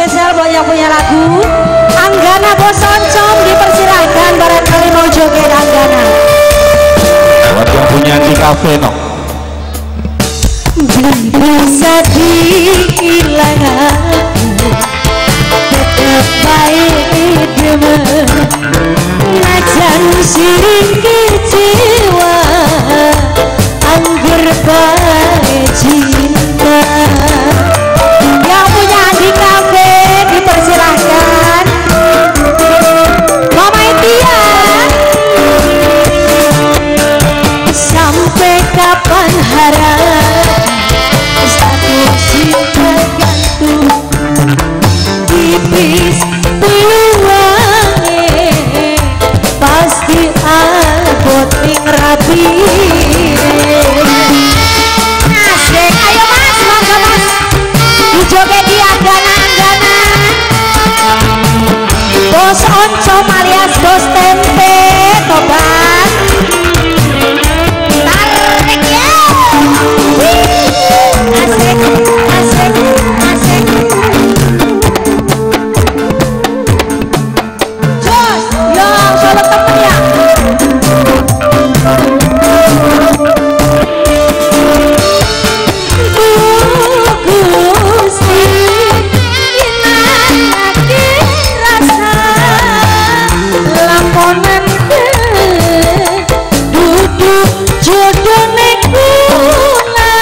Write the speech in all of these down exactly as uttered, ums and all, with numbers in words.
spesial buat yang punya lagu. Anggana Bos Oncom dipersilahkan barangkali mau joget Anggana. Buat yang punya di kafe no. Bisa dihilang aku, tetap baik demen. Najan siring kecewa, anggur baik cinta. Yang punya di kafe dipersilahkan. Mama Itia. Sampai kapan harap satu cinta gantung tipis peluangnya pasti abot ning rapi. Asik, ayo mas, monggo mas dijoget di Anggana-Anggana. Bos Oncom alias Bos Tempe tobat. Tarik ya. Asik, asik, asik. Jos, yang solo temen ya. Gusti, inaki rasa lamponan ke duduk jodoh nek kula.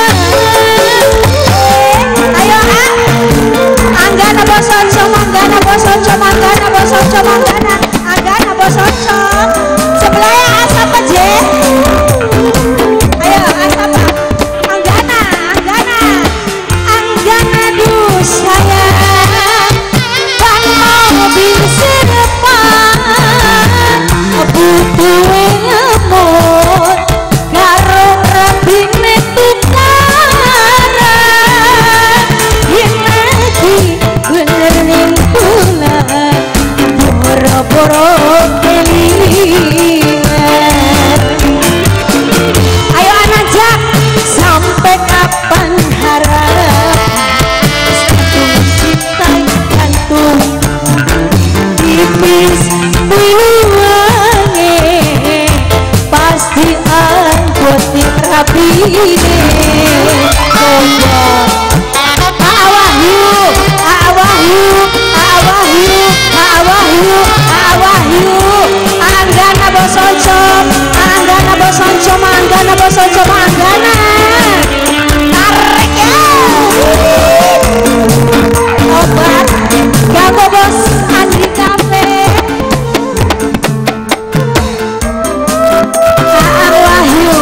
Ayo ah, Anggana Bos Oncom, Anggana Bos Oncom, Anggana Bos Oncom, Anggana, Anggana Bos Oncom. Sebelahnya asap aja. Ayo asap. Anggana, Anggana, Anggana duh sayang, ban mobil sedepan, butuh ngemut, karo rabine tukaran, himati bener ning bulan, boro-boro kelingan. Ayo anak jak, sampai kapan harap satu cinta gantung tipis peluangnya pasti angkut ning rapine. Coba Aa Wahyu, Aa Wahyu, Aa Wahyu, Aa Wahyu, Aa Wahyu, Anggana Bos Oncom, Anggana Bos Oncom, Anggana Bos Oncom, Anggana. Tarik ya. Obat ganggu Bos Andi Cafe. Aa Wahyu.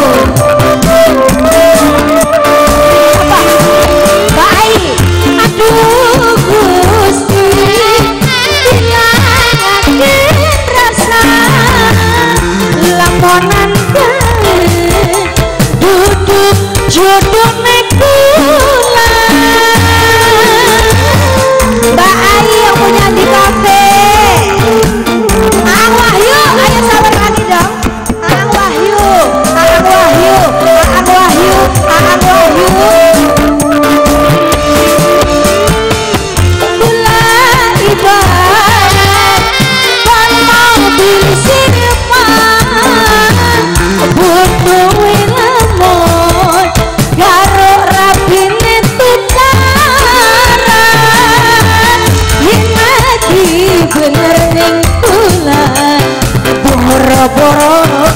Apa? Baik. Aduh Gusti, hilangin rasa laponan ke duduk jodoh nek kula. Mbak Ai yang punya di kafe. Aang Wahyu, ayo sabar lagi dong. Aang Wahyu, Aang Wahyu, Aang Wahyu, Aang Wahyu. Kula ibarat ban mobil sedepan, butuh lemot, karo rabine tukaran, himati bener ning bulan, boro-boro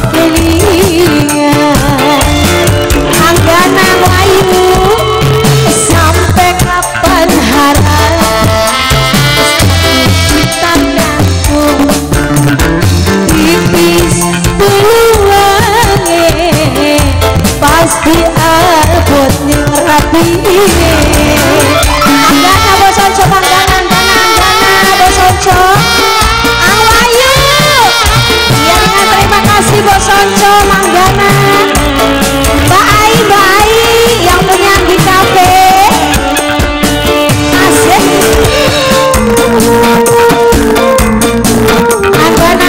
kelingan. Anggana Wahyu, sampai kapan harap kita gantung tipis peluangnya pasti abot ning rapine. Anggana Bos Oncom, Anggana, Anggana, Anggana Bos Oncom, Ang Wahyu. Iya, terima kasih Bos Oncom, Anggana. Mbak Ai, Mbak Ai yang punya di kafe. Asik. Anggana.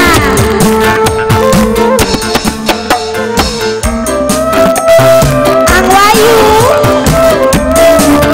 Ang Wahyu.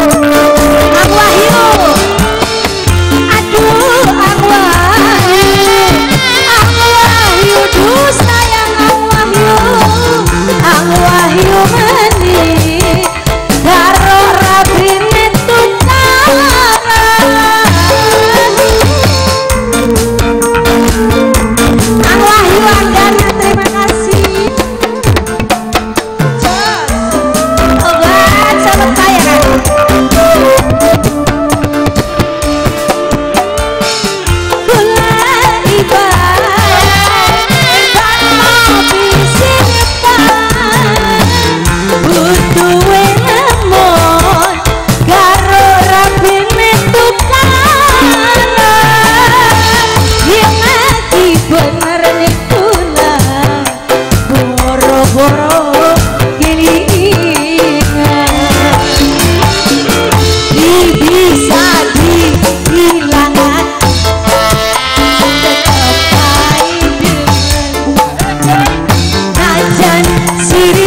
diri